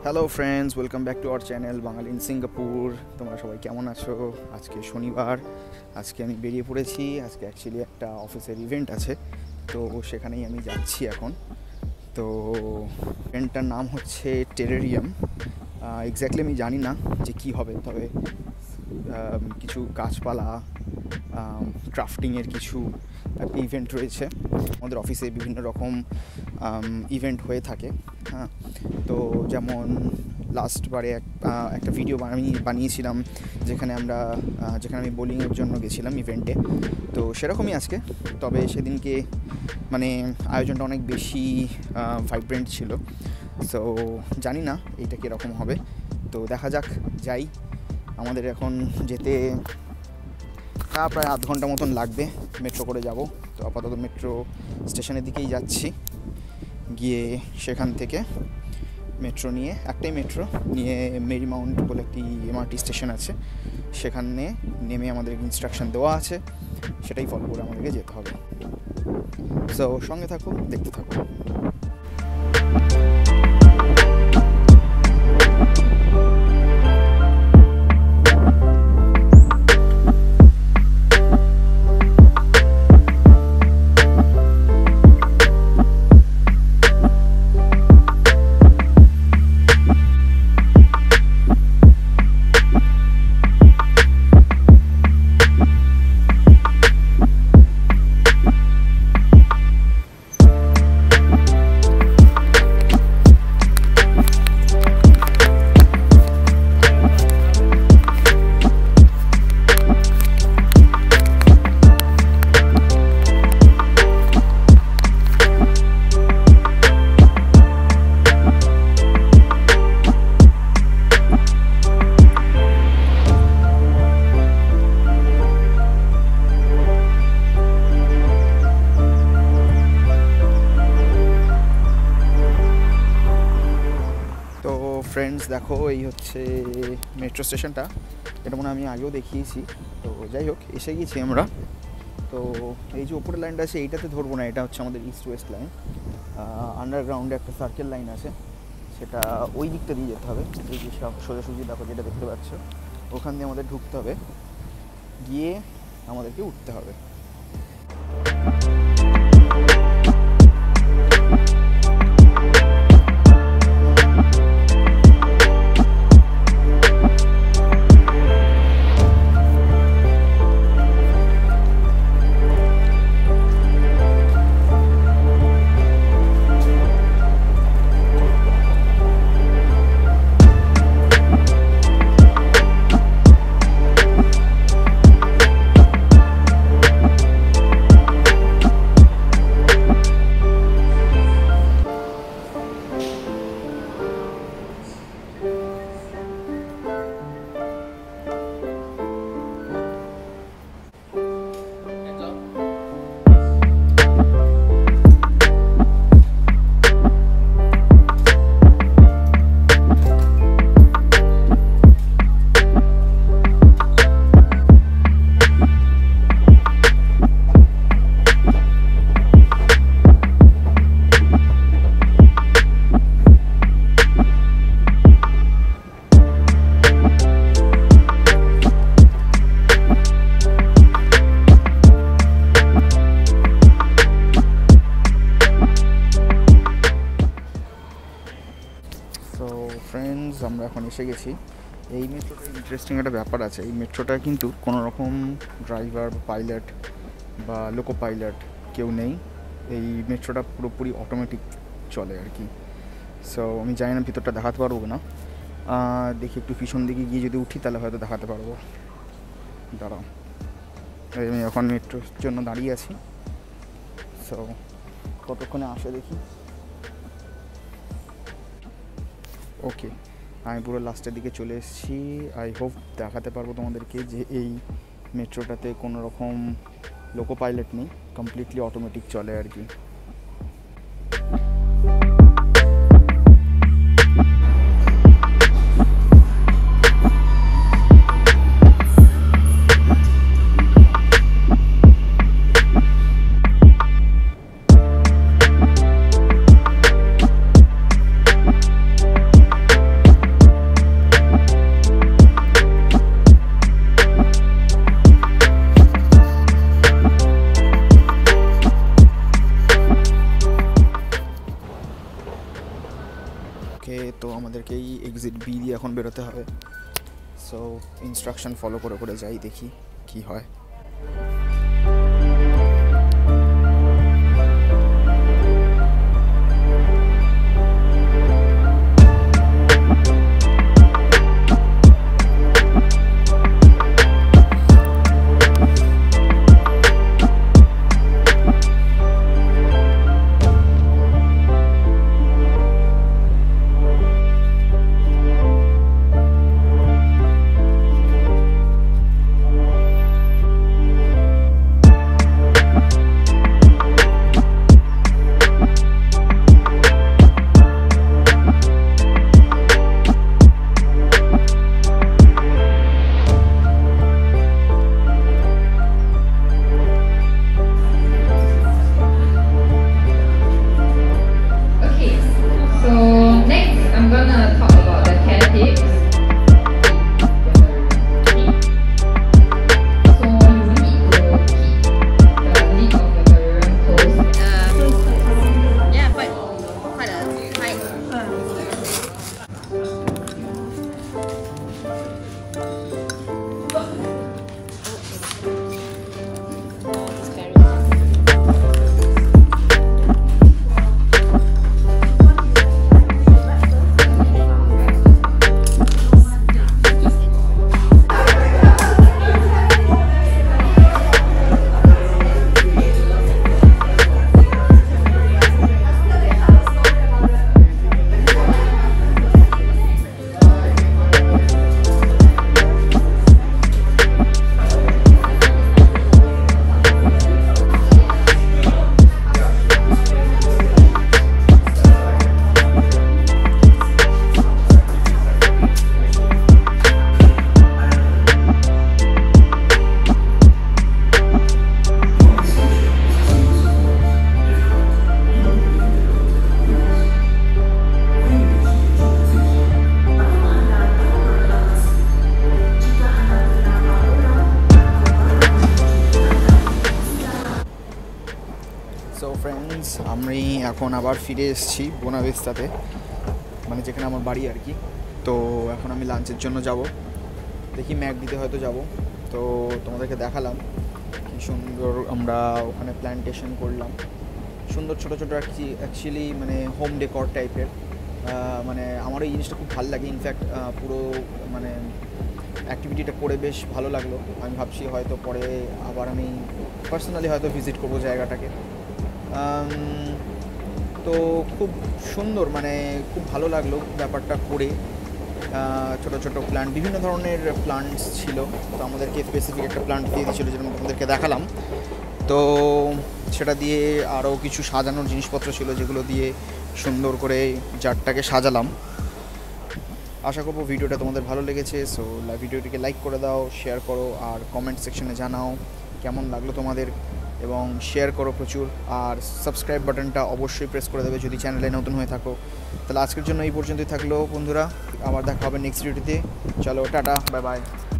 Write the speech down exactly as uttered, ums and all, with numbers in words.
Hello friends, welcome back to our channel Bangali in Singapore. তোমরা সবাই কেমন আছো? আজকে শনিবার, আজকে আমি বেরিয়ে পড়েছি। আজকে অ্যাকচুয়ালি একটা অফিসের ইভেন্ট আছে, তো সেখানেই আমি যাচ্ছি এখন। তো ইভেন্টটার নাম হচ্ছে টেরারিয়াম। এক্স্যাক্টলি আমি জানি না যে কী হবে, তবে কিছু গাছপালা, ক্রাফটিংয়ের কিছু ইভেন্ট রয়েছে। আমাদের অফিসে বিভিন্ন রকম ইভেন্ট হয়ে থাকে। হ্যাঁ, তো যেমন লাস্টবারে একটা ভিডিও আমি বানিয়েছিলাম যেখানে আমরা যেখানে আমি বোলিংয়ের জন্য গেছিলাম ইভেন্টে, তো সেরকমই আজকে। তবে সেদিনকে মানে আয়োজনটা অনেক বেশি ভাইব্রেন্ট ছিল। সো জানি না এইটা কীরকম হবে, তো দেখা যাক। যাই, আমাদের এখন যেতে প্রায় আধ ঘন্টা মতন লাগবে, মেট্রো করে যাব। তো আপাতত মেট্রো স্টেশনের দিকেই যাচ্ছি, গিয়ে সেখান থেকে মেট্রো নিয়ে, একটাই মেট্রো নিয়ে মেরি মাউন্ট বলে একটি এমআরটি স্টেশন আছে, সেখানে নেমে আমাদের ইনস্ট্রাকশন দেওয়া আছে, সেটাই ফলো করে আমাদেরকে যেতে হবে। সো সঙ্গে থাকো, দেখতে থাকো। ফ্রেন্ডস দেখো, এই হচ্ছে মেট্রো স্টেশনটা। এটা মনে আমি আগেও দেখিয়েছি। তো যাই হোক, এসে গেছি আমরা। তো এই যে উপরের লাইনটা আছে এইটাতে ধরবো না, এটা হচ্ছে আমাদের ইস্ট ওয়েস্ট লাইন। আন্ডারগ্রাউন্ডে একটা সার্কেল লাইন আছে, সেটা ওই দিকটা দিয়ে যেতে হবে। এই যে সব সোজাসুজি দেখো যেটা দেখতে পাচ্ছ, ওখান দিয়ে আমাদের ঢুকতে হবে, গিয়ে আমাদেরকে উঠতে হবে। ফ্রেন্ডস, আমরা এখন এসে গেছি। এই মেট্রোটা ইন্টারেস্টিং একটা ব্যাপার আছে, এই মেট্রোটা কিন্তু কোনো রকম ড্রাইভার বা পাইলট বা লোকো পাইলট কেউ নেই। এই মেট্রোটা পুরোপুরি অটোমেটিক চলে আর কি। সো আমি জানি না ভিতরটা দেখাতে পারবো না, দেখি একটু পিছন দিকে গিয়ে যদি উঠি তাহলে হয়তো দেখাতে পারবো। দাঁড়াও, আমি এখন মেট্রোর জন্য দাঁড়িয়ে আছি। সো কতক্ষণে আসে দেখি। ওকে, আমি পুরো লাস্টের দিকে চলে এসেছি। আই হোপ দেখাতে পারবো তোমাদেরকে যে এই মেট্রোটাতে কোনো রকম লোকো পাইলট নেই, কমপ্লিটলি অটোমেটিক চলে আর কি। ওকে, তো আমাদেরকে এই এক্সিট বি দিয়ে এখন বেরোতে হবে। সো ইনস্ট্রাকশন ফলো করে করে যাই, দেখি কি হয়। সো ফ্রেন্ডস, আমি এখন আবার ফিরে এসেছি বোনাভিস্তাতে, মানে যেখানে আমার বাড়ি আর কি। তো এখন আমি লাঞ্চের জন্য যাব, দেখি ম্যাকডিতে হয়তো যাব। তো তোমাদেরকে দেখালাম কি সুন্দর আমরা ওখানে প্ল্যান্টেশন করলাম, সুন্দর ছোটো ছোটো অ্যাকচুয়ালি মানে হোম ডেকর টাইপের। মানে আমার এই জিনিসটা খুব ভালো লাগে। ইনফ্যাক্ট পুরো মানে অ্যাক্টিভিটিটা করে বেশ ভালো লাগলো। আমি ভাবছি হয়তো পরে আবার আমি পার্সোনালি হয়তো ভিজিট করবো জায়গাটাকে। তো খুব সুন্দর, মানে খুব ভালো লাগলো ব্যাপারটা করে। ছোটো ছোটো প্ল্যান্ট, বিভিন্ন ধরনের প্ল্যান্টস ছিল। তো আমাদেরকে স্পেসিফিক একটা প্ল্যান্ট দিয়ে দিয়েছিলো, যেটা আমাদেরকে দেখালাম। তো সেটা দিয়ে আরও কিছু সাজানোর জিনিসপত্র ছিল, যেগুলো দিয়ে সুন্দর করে জারটাকে সাজালাম। আশা করবো ভিডিওটা তোমাদের ভালো লেগেছে। সো ভিডিওটিকে লাইক করে দাও, শেয়ার করো, আর কমেন্ট সেকশনে জানাও কেমন লাগলো তোমাদের, এবং শেয়ার করো প্রচুর। আর সাবস্ক্রাইব বাটনটা অবশ্যই প্রেস করে দেবে যদি চ্যানেলে নতুন হয়ে থাকো। তাহলে আজকের জন্য এই পর্যন্তই থাকলো বন্ধুরা, আবার দেখা হবে নেক্সট ভিডিওতে। চলো টাটা, বাই বাই।